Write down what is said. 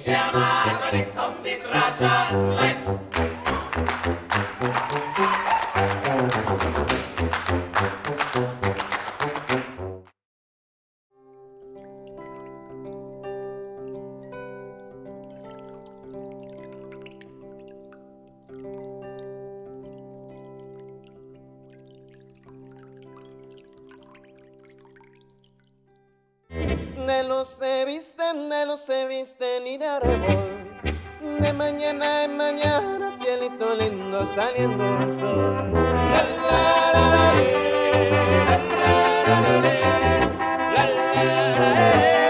De luz se visten y de árbol, de mañana en mañana, cielito lindo saliendo el sol. La, la, la, la, la, la, la, la, la, la, la, la, la.